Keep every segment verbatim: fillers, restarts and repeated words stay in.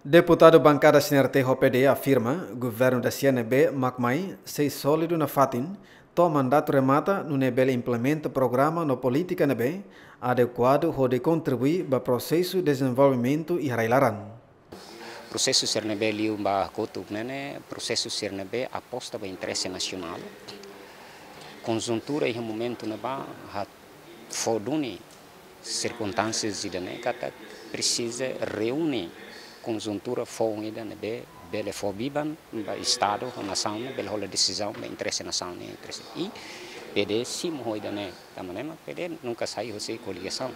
Deputado bancada C N R T H P D afirma governo da C N B Macmai sei sólido na fatin, to mandato remata no nebel implementa programa no política nebe adequado onde contribui para processo de desenvolvimento e railaran. Processo C N B liu ba kutub nene processo C N B aposta para interesse nacional. Conjuntura em momento na ba hat foduni circunstâncias de ne kata precisa reunir conjuntura fome da nebe bele fobiban ba estado a nação bele hola decisão ba interesse nacional ne interesse e P D sim hoi da ne tamanema P D nunca saiu se coligação.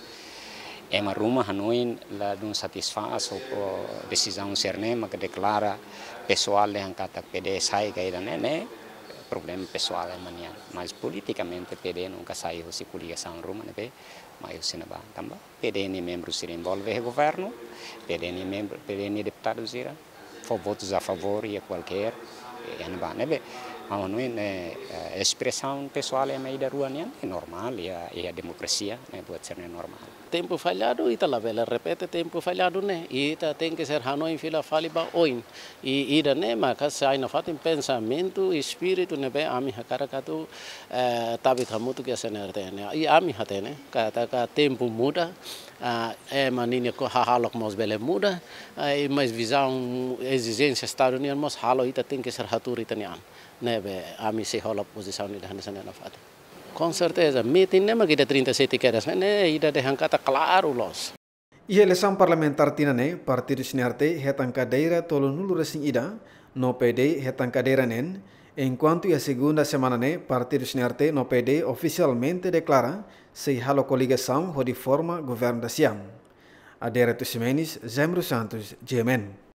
É uma ruma Hanoi la não satisfaz a decisão cernema que declara pessoal le kata P D sai ga da ne ne problema pessoal é manhã, mas politicamente P D nunca saiu se coligação ruma nebe mas o Senaba também P D nem membro se envolve no governo, P D nem membro, P D nem deputado se for votos a favor e a qualquer é não vai, né? A não é expressão pessoal é meio da rua né? É normal e a, e a democracia né pode ser normal. Tempo falhado e tal vela repete tempo falhado né e tá tem que ser Hanoi fila faliba oin e ida né mas sai na fatem pensamento espírito né bem ami hakara katu tabi thamutu que se nerte né e ami hate né kata ka tempo muda é manine ko halok mos bele muda e mais visão exigência estado união mos halo ita tem que ser haturi itanian né be ami se rola posição ni dana sana na fatem. Com certeza, meeting nema kita trinta e sete quedas, né? Ida deixam kata claro los. E eleição parlamentar tinane, partido C N R T retan cadeira tolo nulo resing ida, no P D retan cadeira nen, enquanto a segunda semana ne, partido C N R T no P D oficialmente declara se halo coligação onde forma governo da Siam. Adera Tusimenis, Zemro Santos, G M N.